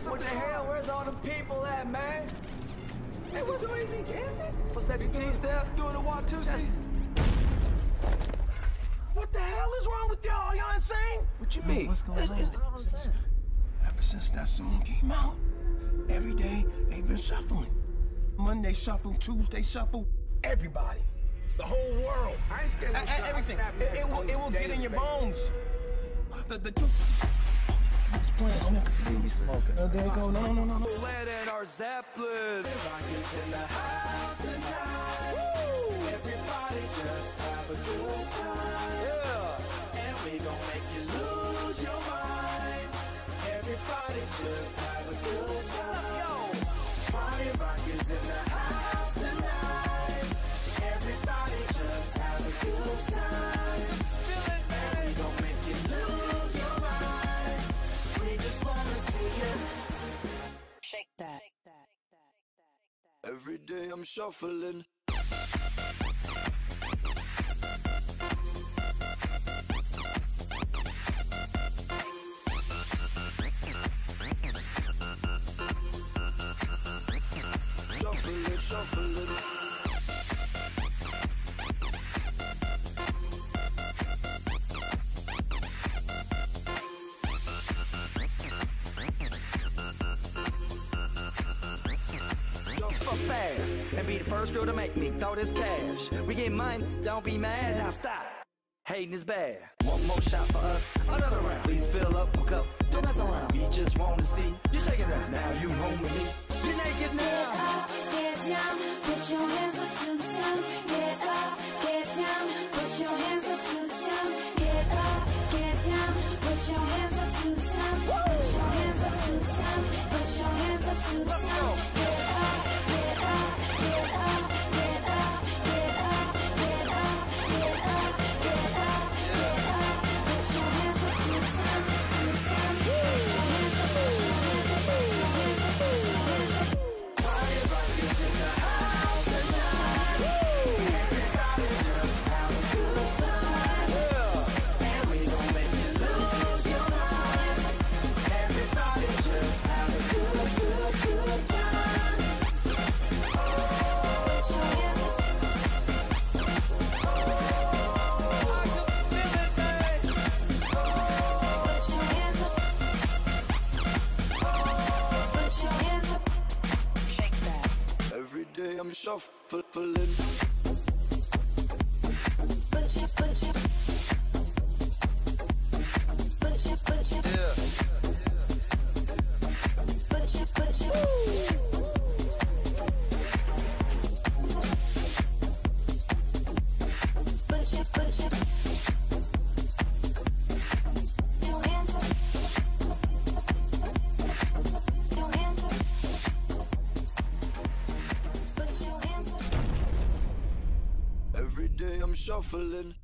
What the hell? Where's all the people at, man? Hey, what's amazing dancing? What's that BT step? Doing the walk too, see? What the hell is wrong with y'all? Y'all insane? What you mean? What's going on? Ever since that song came out, every day they've been shuffling. Monday shuffle, Tuesday shuffle, everybody. The whole world. I ain't scared of everything. It will get in your bones. The truth. It's playing. I can see you smoking. Oh, there you go. No. Lead in our Zeppelin. Rockets in the house tonight. Woo! Everybody just have a good time. Yeah. And we gon' make you lose your mind. Everybody just have a good time. Let's go. Party rockets in the house tonight. Everybody just have a good time. Feel it, man. And we gon' make you lose your mind. We just wanna see you shake that. Every day I'm shuffling. Shuffling. Fast and be the first girl to make me throw this cash. We get mine, don't be mad. Now stop. Hating is bad. One more shot for us, another round. Please fill up a cup, don't mess around. We just want to see you shaking that. Now you home with me. You're naked now. Get up, get down, put your hands up to the sun. Get up, get down, put your hands up to the sun. Get up, get down, put your hands up to the sun. Put your hands up to the sun. Put your hands up to the sun. Get up, get up, get up, get up, get up, get up, get up, get up, get up. Put your hands up to the sun, to the sun. Put your hands up, put your hands up, put your hands up, put your hands up. Party rockets in the house tonight. Everybody just have a good time. And we gon' make you lose your mind. Everybody just have a good time. Oh, put your hands up. I can feel it, babe. Put your hands up. Put your hands up. Shake that. Every day I'm shuffling. Put your, put your, put your, put your, Yeah. put your, put your. Put your, put your. Your hands up. Your hands up. Put your hands up. Every day I'm shuffling.